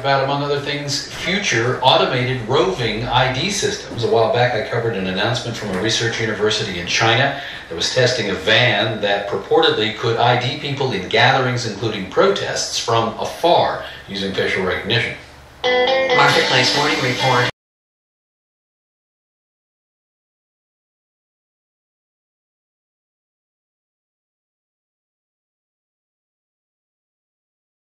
about, among other things, future automated roving ID systems. A while back I covered an announcement from a research university in China that was testing a van that purportedly could ID people in gatherings, including protests, from afar using facial recognition. Marketplace Morning Report.